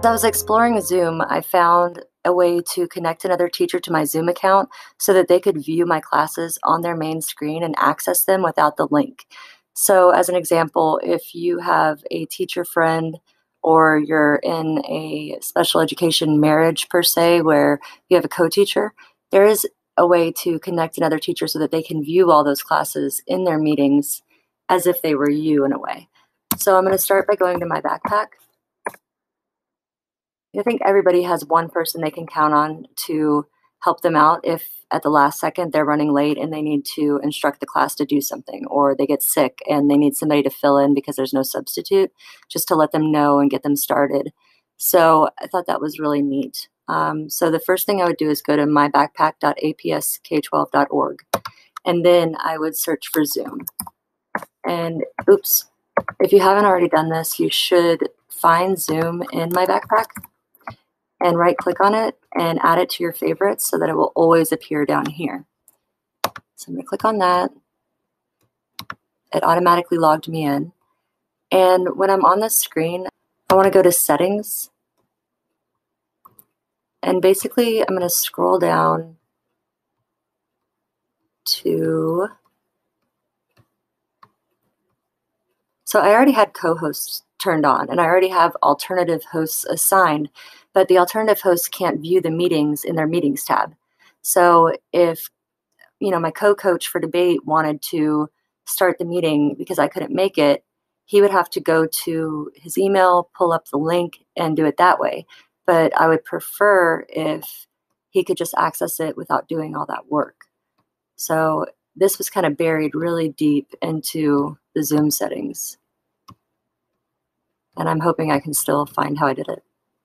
I was exploring Zoom, I found a way to connect another teacher to my Zoom account so that they could view my classes on their main screen and access them without the link. So, as an example, if you have a teacher friend or you're in a special education marriage per se, where you have a co-teacher, there is a way to connect another teacher so that they can view all those classes in their meetings as if they were you in a way. So I'm going to start by going to my backpack. I think everybody has one person they can count on to help them out if at the last second they're running late and they need to instruct the class to do something, or they get sick and they need somebody to fill in because there's no substitute, just to let them know and get them started. So I thought that was really neat. So the first thing I would do is go to mybackpack.apsk12.org, and then I would search for Zoom. And oops, if you haven't already done this, you should find Zoom in My Backpack and right-click on it and add it to your favorites so that it will always appear down here. So I'm going to click on that. It automatically logged me in. And when I'm on the screen, I want to go to Settings. And basically, I'm going to scroll down to... So I already had co-hosts turned on, and I already have alternative hosts assigned, but the alternative hosts can't view the meetings in their Meetings tab. So if, my co-coach for debate wanted to start the meeting because I couldn't make it, he would have to go to his email, pull up the link, and do it that way. But I would prefer if he could just access it without doing all that work. So this was kind of buried really deep into the Zoom settings. And I'm hoping I can still find how I did it.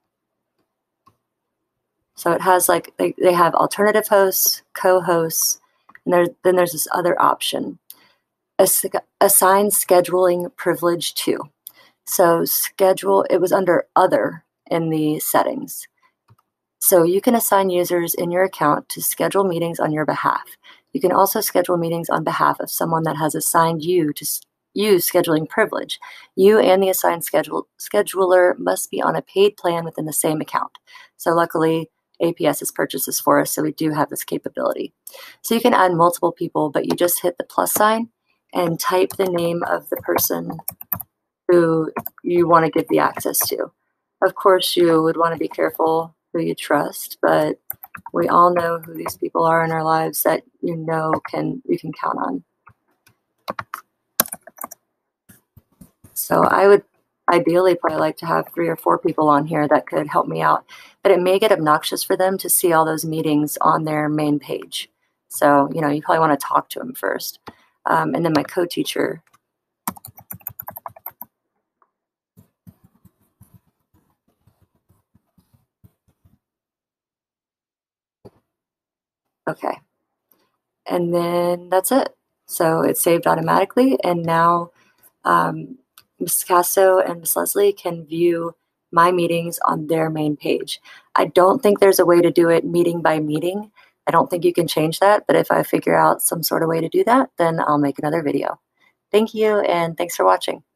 So it has they have alternative hosts, co-hosts, and then there's this other option, assign scheduling privilege to. So it was under other in the settings. So you can assign users in your account to schedule meetings on your behalf. You can also schedule meetings on behalf of someone that has assigned you to use scheduling privilege. You and the assigned scheduler must be on a paid plan within the same account. So luckily, APS has purchased this for us, so we do have this capability. So you can add multiple people, but you just hit the plus sign and type the name of the person who you want to give the access to. Of course, you would want to be careful who you trust, but we all know who these people are in our lives that you can count on. So I would ideally probably like to have 3 or 4 people on here that could help me out, but it may get obnoxious for them to see all those meetings on their main page. So, you probably want to talk to them first. And then my co-teacher. Okay. And then that's it. So it's saved automatically, and now Ms. Casso and Ms. Leslie can view my meetings on their main page. I don't think there's a way to do it meeting by meeting. I don't think you can change that, but if I figure out some sort of way to do that, then I'll make another video. Thank you, and thanks for watching.